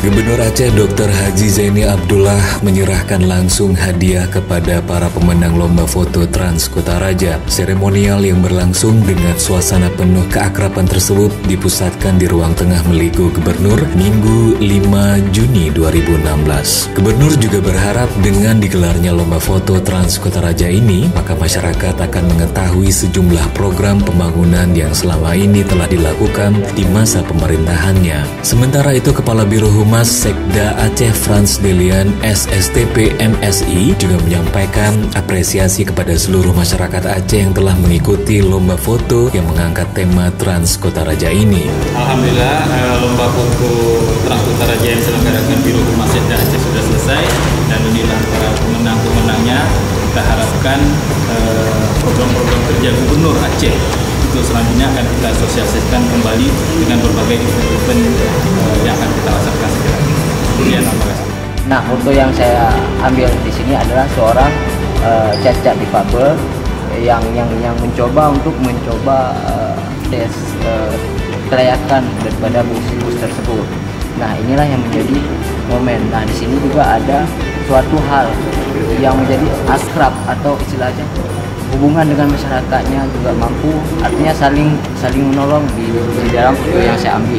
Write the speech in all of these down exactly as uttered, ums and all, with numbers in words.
Gubernur Aceh doktor Haji Zaini Abdullah menyerahkan langsung hadiah kepada para pemenang lomba foto Trans Kutaraja. Seremonial yang berlangsung dengan suasana penuh keakraban tersebut dipusatkan di ruang tengah Meligo Gubernur Minggu lima Juni dua ribu enam belas. Gubernur juga berharap dengan digelarnya lomba foto Trans Kutaraja ini, maka masyarakat akan mengetahui sejumlah program pembangunan yang selama ini telah dilakukan di masa pemerintahannya. Sementara itu, Kepala Biro Humas Sekda Aceh Frans Delian S S T P M S I juga menyampaikan apresiasi kepada seluruh masyarakat Aceh yang telah mengikuti lomba foto yang mengangkat tema Trans Kutaraja ini. Alhamdulillah, lomba foto Trans Kutaraja yang diselenggarakan Biro Humas Sekda Aceh sudah selesai, dan inilah para pemenang-pemenangnya. Kita harapkan program-program kerja Gubernur Aceh itu selanjutnya akan kita sosialisasikan kembali dengan berbagai event yang akan kita laksanakan segera. Kemudian, terima kasih. Nah, foto yang saya ambil di sini adalah seorang uh, cacat difabel yang yang yang mencoba untuk mencoba uh, tes uh, kelayakan daripada bus-bus tersebut. Nah, inilah yang menjadi momen. Nah, di sini juga ada suatu hal yang menjadi akrab atau istilahnya hubungan dengan masyarakatnya juga mampu, artinya saling saling menolong di, di dalam foto yang saya ambil.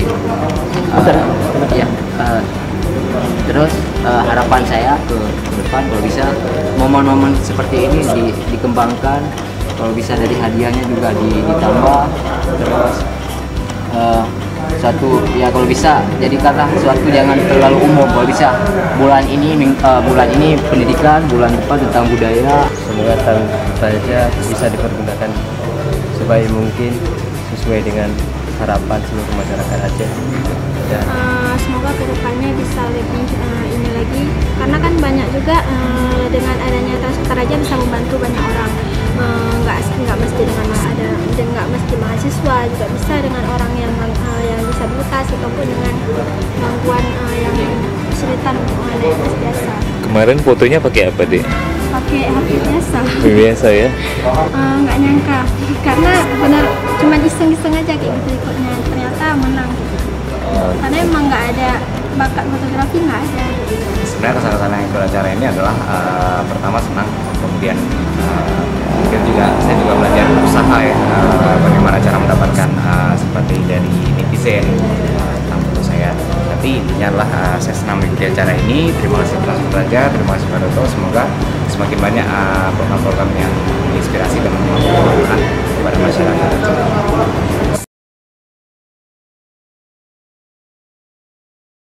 Uh, ya, uh, terus uh, harapan saya ke, ke depan kalau bisa momen-momen seperti ini di, dikembangkan, kalau bisa dari hadiahnya juga di, ditambah, terus uh, satu ya kalau bisa jadikanlah suatu jangan terlalu umum. Kalau bisa bulan ini uh, bulan ini pendidikan, bulan depan tentang budaya. Semoga Trans Kutaraja bisa dipergunakan sebaik mungkin sesuai dengan harapan seluruh masyarakat Aceh. Ya. Uh, semoga kedepannya bisa lebih uh, ini lagi, karena kan banyak juga uh, dengan adanya Trans Kutaraja bisa membantu banyak orang. Nggak uh, nggak mesti dengan ada dan nggak mesti mahasiswa, juga bisa dengan orang yang uh, yang disabilitas ataupun dengan gangguan uh, yang kesulitan untuk mengenai tes biasa. Kemarin fotonya pakai apa, Dek? Pakai H P biasa. H P biasa ya? Uh, nggak nyangka, karena benar cuma iseng-iseng aja kayak gitu ikutnya, ternyata menang. Karena emang nggak ada bakat fotografi, nggak ada. Sebenarnya kesan-kesan yang ikut acara ini adalah uh, pertama senang, kemudian uh, mungkin juga saya juga belajar usaha ya, uh, bagaimana cara mendapatkan uh, seperti dari netizen uh, tentang foto saya. Tapi intinya adalah uh, saya senang mengikuti acara ini. Terima kasih Trans Kutaraja, terima kasih Pak Doto. Semoga semakin banyak program-program uh, yang